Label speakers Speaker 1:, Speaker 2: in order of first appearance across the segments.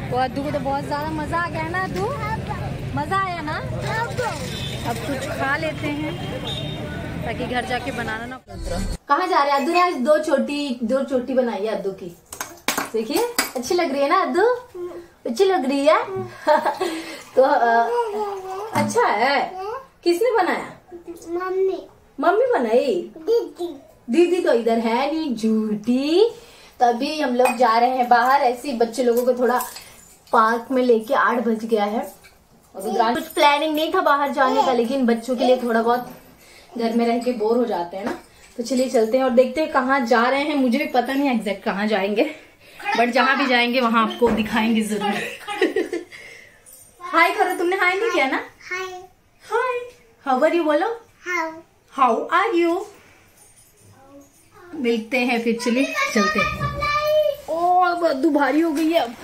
Speaker 1: वो अद्दू को तो बहुत ज्यादा मजा आ गया ना अद्दू, मजा आया ना। अब कुछ खा लेते हैं ताकि घर जाके बनाना ना पड़े। कहाँ जा रहे हैं अद्दू ने? आज दो चोटी बनाई है अद्दू की, देखिए अच्छी लग रही है ना अद्दू, अच्छी लग रही है। तो अच्छा है। किसने बनाया? मम्मी बनाई। दीदी तो इधर है नहीं, झूठी। तभी हम लोग जा रहे हैं बाहर, ऐसे बच्चे लोगों को थोड़ा पार्क में लेके 8 बज गया है। और कुछ प्लानिंग नहीं था बाहर जाने का, लेकिन बच्चों के लिए थोड़ा बहुत घर में रह के बोर हो जाते हैं ना, तो चलिए चलते हैं और देखते हैं कहाँ जा रहे हैं। मुझे भी पता नहीं एग्जैक्ट कहाँ जाएंगे, बट जहाँ भी जाएंगे वहां आपको दिखाएंगे जरूर। हाय करो, तुमने हाय नहीं किया ना? हाय, हाउ आर यू बोलो। How are you. मिलते हैं फिर, चलिए चलते हैं। ओ अद्दू भारी हो गई है अब।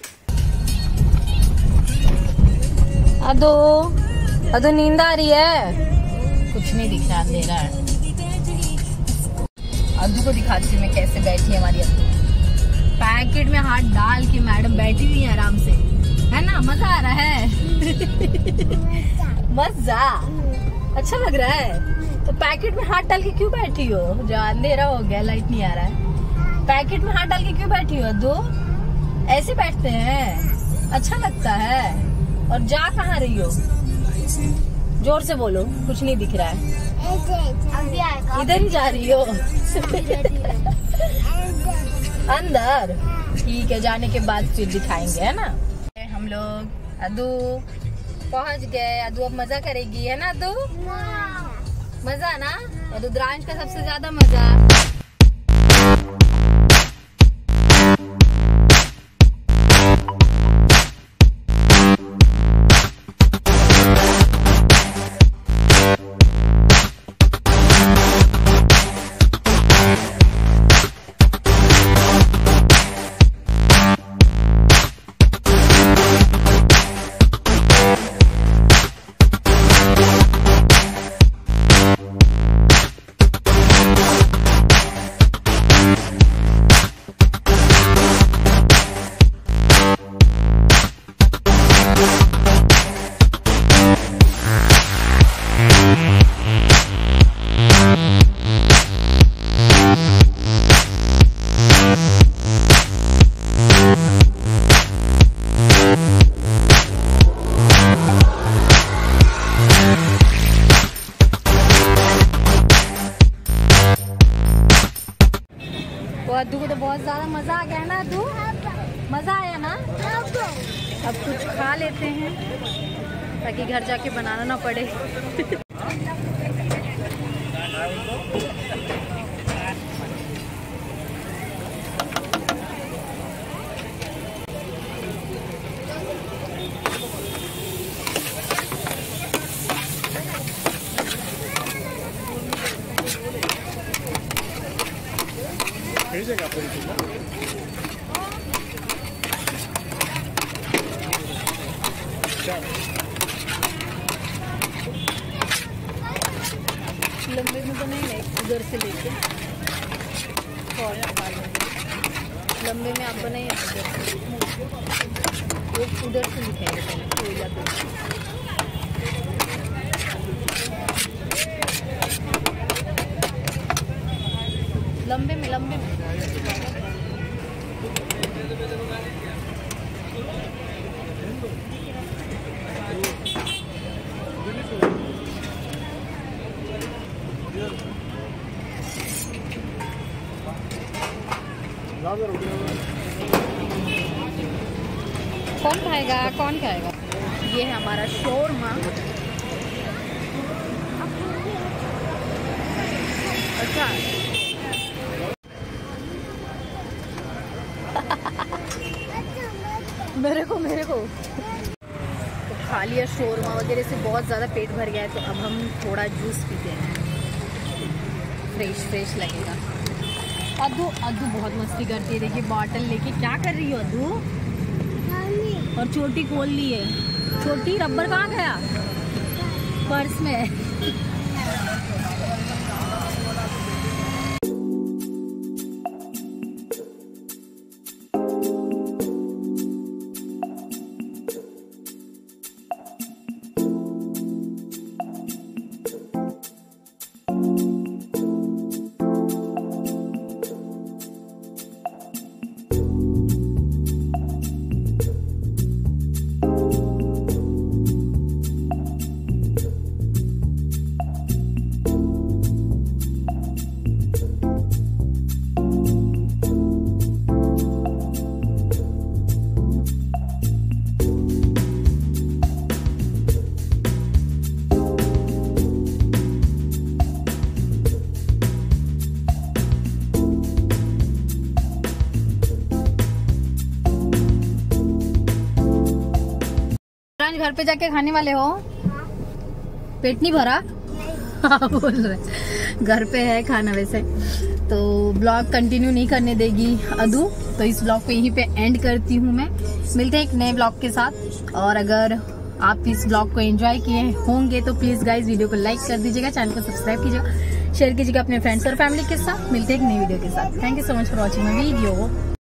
Speaker 1: अद्दू नींद आ रही है? कुछ नहीं दिख रहा, अंधेरा है। अद्दू को दिखाती हूँ मैं कैसे बैठी है हमारी अद्दू। पैकेट में हाथ डाल के मैडम बैठी हुई है आराम से, है ना? मजा आ रहा है। मजा अच्छा लग रहा है। तो पैकेट में हाथ डाल के क्यों बैठी हो? जो अंधेरा हो गया, लाइट नहीं आ रहा है। पैकेट में हाथ डाल के क्यों बैठी हो अद्दू? ऐसे बैठते हैं, अच्छा लगता है। और जा कहाँ रही हो? जोर से बोलो, कुछ नहीं दिख रहा है। इधर ही जा रही हो? अंदर ठीक है, जाने के बाद फिर दिखाएंगे, है ना? हम लोग अद्दू पहुंच गए। अद्दू अब मजा करेगी, है ना अद्दू? मजा ना? और रुद्रांश का सबसे ज्यादा मजा। अद्दू को तो बहुत ज्यादा मजा आ गया ना अद्दू, मजा आया ना। अब कुछ खा लेते हैं ताकि घर जाके बनाना ना पड़े। लंबे में तो नहीं है, उधर से लेके और लंबे में आप बनाइए, उधर से लिखाएंगे लंबे में कौन खाएगा? ये है हमारा शोरमा। अच्छा मेरे को तो खा लिया शोरमा वगैरह से, बहुत ज़्यादा पेट भर गया है। तो अब हम थोड़ा जूस पीते हैं, फ्रेश लगेगा। अद्दू बहुत मस्ती करती है, देखिए बॉटल लेके क्या कर रही हो अद्दू? और चोटी खोल ली है। छोटी रबर कहाँ गया? पर्स में। आज घर पे जाके खाने वाले हो? पेट नहीं भरा? हाँ बोल रहे घर पे है खाना। वैसे तो ब्लॉग कंटिन्यू नहीं करने देगी अदू, तो इस ब्लॉग को यहीं पे एंड करती हूँ मैं। मिलते हैं एक नए ब्लॉग के साथ। और अगर आप इस ब्लॉग को एंजॉय किए होंगे तो प्लीज गाइज वीडियो को लाइक कर दीजिएगा, चैनल को सब्सक्राइब कीजिएगा, शेयर कीजिएगा अपने फ्रेंड्स और फैमिली के साथ। मिलते हैं एक नई वीडियो के साथ। Thank you so much for watching my video.